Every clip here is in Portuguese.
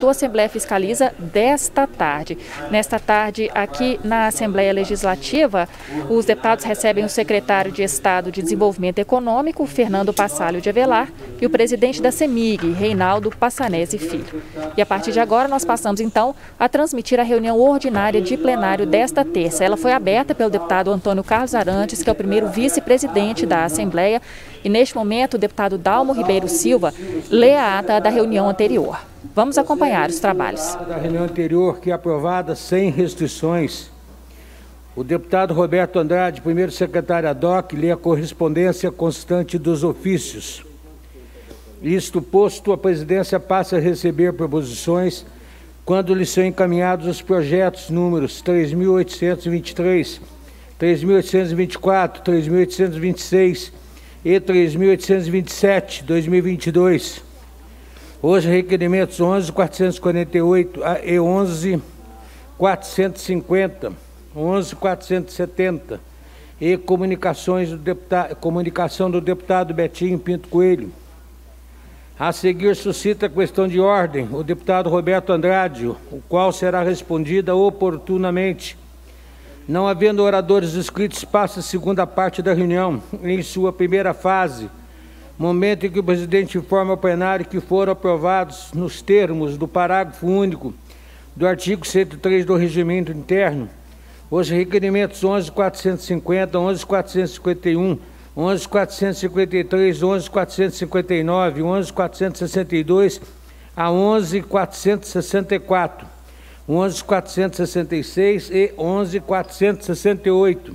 do Assembleia Fiscaliza desta tarde. Nesta tarde, aqui na Assembleia Legislativa, os deputados recebem o secretário de Estado de Desenvolvimento Econômico, Fernando Passalio de Avelar, e o presidente da CEMIG, Reinaldo Passanezi Filho. E a partir de agora, nós passamos então a transmitir a reunião ordinária de plenário desta terça. Ela foi aberta pelo deputado Antônio Carlos Arantes, que é o primeiro vice-presidente da Assembleia, e neste momento o deputado Dalmo Ribeiro Silva lê a ata da reunião anterior. Vamos acompanhar os trabalhos. Da reunião anterior, que é aprovada sem restrições. O deputado Roberto Andrade, primeiro secretário ad hoc, lê a correspondência constante dos ofícios. Isto posto, a presidência passa a receber proposições quando lhe são encaminhados os projetos números 3.823, 3.824, 3.826 e 3.827, 2022. Hoje, requerimentos 11.448 e 11.450, 11.470 e comunicação do deputado Betinho Pinto Coelho. A seguir, suscita a questão de ordem o deputado Roberto Andrade, o qual será respondida oportunamente. Não havendo oradores inscritos, passa a segunda parte da reunião, em sua primeira fase, momento em que o presidente informa ao plenário que foram aprovados, nos termos do parágrafo único do artigo 103 do Regimento Interno, os requerimentos 11.450, 11.451, 11.453, 11.459, 11.462 a 11.464, 11.466 e 11.468,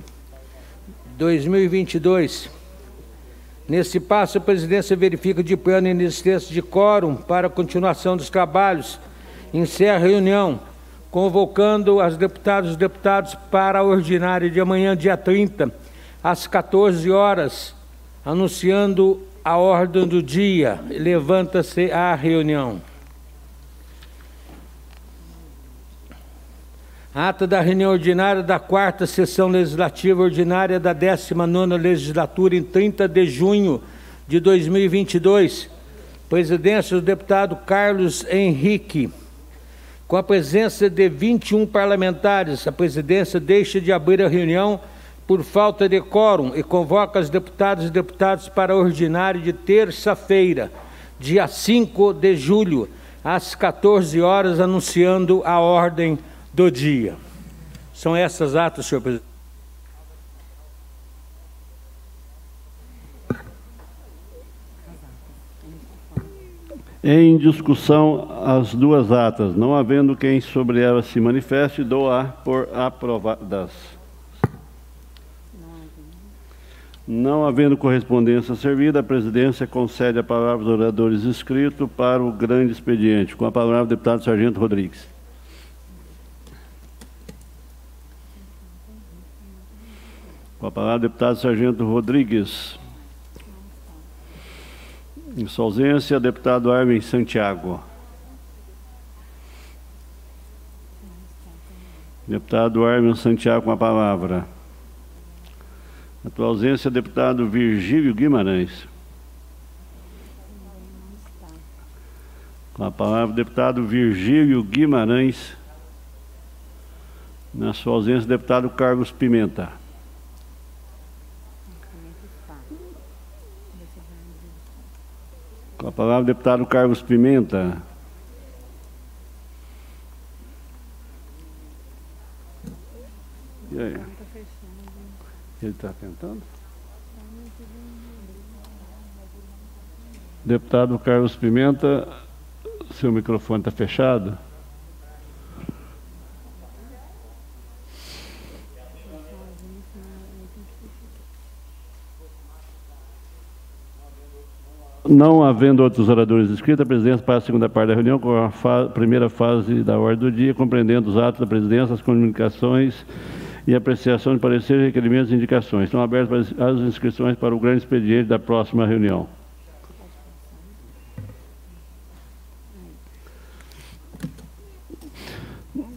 2022. Nesse passo, a presidência verifica de plano a inexistência de quórum para a continuação dos trabalhos, encerra a reunião, convocando as deputadas e os deputados para a ordinária de amanhã, dia 30, às 14 horas, anunciando a ordem do dia. Levanta-se a reunião. Ata da reunião ordinária da 4ª sessão legislativa ordinária da 19ª legislatura, em 30 de junho de 2022. Presidência do deputado Carlos Henrique. Com a presença de 21 parlamentares, a presidência deixa de abrir a reunião por falta de quórum e convoca os deputados e deputadas para a ordinária de terça-feira, dia 5 de julho, às 14 horas, anunciando a ordem do dia. São essas atas, senhor presidente. Em discussão as duas atas, não havendo quem sobre elas se manifeste, dou-a por aprovadas. Não havendo correspondência servida, a presidência concede a palavra aos oradores inscritos para o grande expediente. Com a palavra, o deputado Sargento Rodrigues. Com a palavra, o deputado Sargento Rodrigues. Em sua ausência, deputado Armin Santiago. Deputado Armin Santiago com a palavra. Na tua ausência, deputado Virgílio Guimarães. Com a palavra, deputado Virgílio Guimarães. Na sua ausência, deputado Carlos Pimenta. Com a palavra, deputado Carlos Pimenta. E aí? Ele está tentando? Deputado Carlos Pimenta, seu microfone está fechado? Não havendo outros oradores inscritos, a presidência passa a segunda parte da reunião com a primeira fase da ordem do dia, compreendendo os atos da presidência, as comunicações e apreciação de pareceres, requerimentos e indicações. Estão abertas as inscrições para o grande expediente da próxima reunião.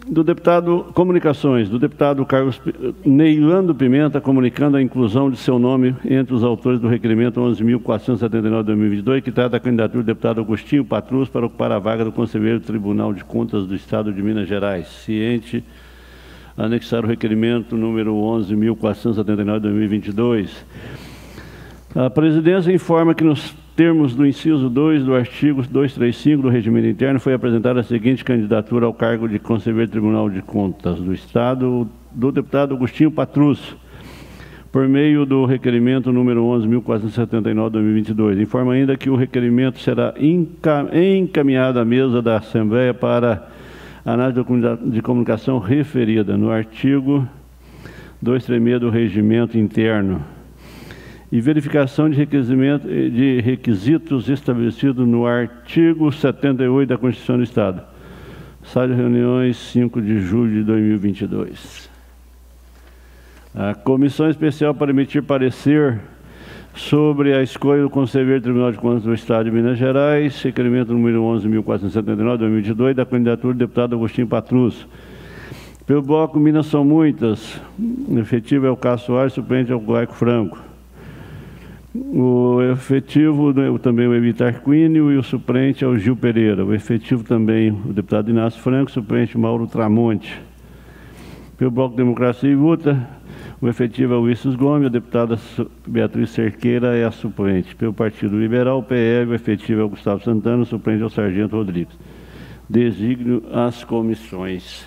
Do deputado Comunicações, do deputado Carlos Neilando Pimenta, comunicando a inclusão de seu nome entre os autores do requerimento 11.479/2022, que trata da candidatura do deputado Agostinho Patrus para ocupar a vaga do conselheiro do Tribunal de Contas do Estado de Minas Gerais. Ciente, anexar o requerimento número 11.479/2022. A presidência informa que nos termos do inciso 2 do artigo 235 do Regimento Interno foi apresentada a seguinte candidatura ao cargo de conselheiro do Tribunal de Contas do Estado do deputado Agostinho Patrus, por meio do requerimento número 11.479/2022. Informa ainda que o requerimento será encaminhado à mesa da Assembleia para análise de comunicação referida no artigo 236 do Regimento Interno e verificação de requisitos estabelecidos no artigo 78 da Constituição do Estado. Sala de reuniões, 5 de julho de 2022. A Comissão Especial para emitir parecer sobre a escolha do conselheiro do Tribunal de Contas do Estado de Minas Gerais, requerimento número 11.479/2022, da candidatura do deputado Agostinho Patrus. Pelo bloco Minas são muitas, o efetivo é o Cássio Soares, suplente é o Glaico Franco. O efetivo também o Evitar Quínio e o suplente é o Gil Pereira. O efetivo também o deputado Inácio Franco, suplente Mauro Tramonte. Pelo bloco Democracia e Luta, o efetivo é o Ulisses Gomes, a deputada Beatriz Cerqueira é a suplente. Pelo Partido Liberal, o PL, o efetivo é o Gustavo Santana, o suplente é o Sargento Rodrigues. Designio as comissões.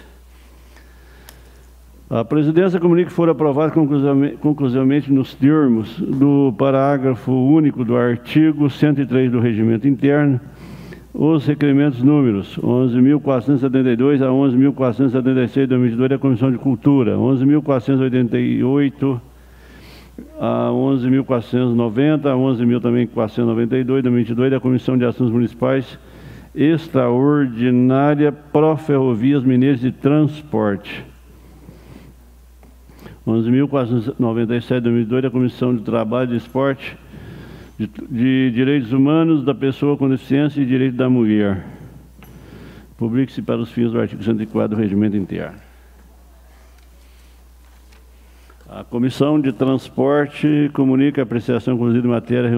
A presidência comunica que foram aprovados conclusivamente nos termos do parágrafo único do artigo 103 do Regimento Interno os requerimentos números 11.472 a 11.476/2022 da Comissão de Cultura, 11.488 a 11.490, a 11.492/2022 da Comissão de Assuntos Municipais Extraordinária Proferrovias Mineiras de Transporte. 11.497/2002 da Comissão de Trabalho, de Esporte, de Direitos Humanos da Pessoa com Deficiência e Direito da Mulher. Publique-se para os fins do artigo 104 do Regimento Interno. A Comissão de Transporte comunica a apreciação conduzida em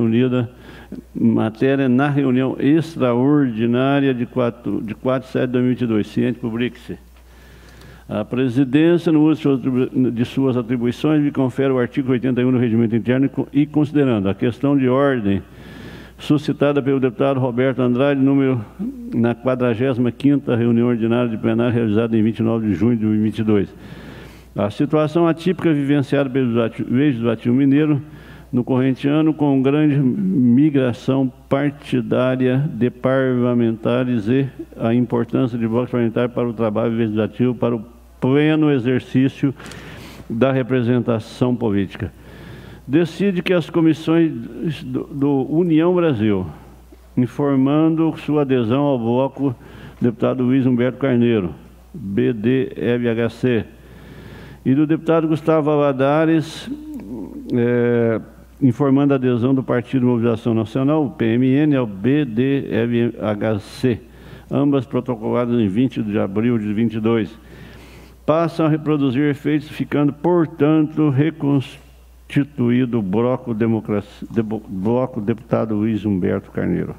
matéria na reunião extraordinária de 4/7/2022. Ciente, publique-se. A presidência, no uso de suas atribuições, me confere o artigo 81 do Regimento Interno e, considerando a questão de ordem suscitada pelo deputado Roberto Andrade, na 45ª reunião ordinária de plenário realizada em 29 de junho de 2022. A situação atípica vivenciada pelo Legislativo Mineiro no corrente ano, com grande migração partidária de parlamentares e a importância de blocos parlamentares para o trabalho legislativo, para o pleno exercício da representação política. Decide que as comissões do União Brasil, informando sua adesão ao bloco deputado Luiz Humberto Carneiro, BDLHC, e do deputado Gustavo Valadares, informando a adesão do Partido Mobilização Nacional, o PMN, ao BDLHC, ambas protocoladas em 20 de abril de 22, passam a reproduzir efeitos, ficando, portanto, reconstituído o bloco deputado Luiz Humberto Carneiro.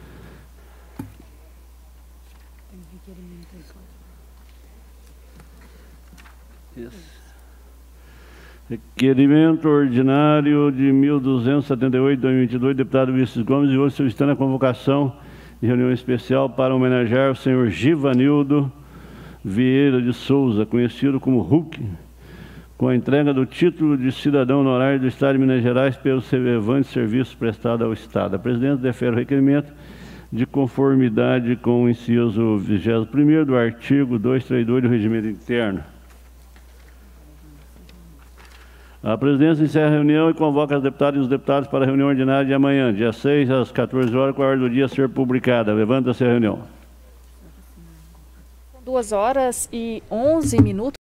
Requerimento ordinário de 1278/2022, deputado Ulisses Gomes, e hoje solicitando a convocação de reunião especial para homenagear o senhor Givanildo Vieira de Souza, conhecido como Hulk, com a entrega do título de cidadão honorário do Estado de Minas Gerais pelos relevantes serviços prestados ao Estado. A presidência defere o requerimento de conformidade com o inciso 21º do artigo 232 do Regimento Interno. A presidência encerra a reunião e convoca as deputadas e os deputados para a reunião ordinária de amanhã, dia 6, às 14 horas, com a ordem do dia a ser publicada. Levanta-se a reunião. 2h11.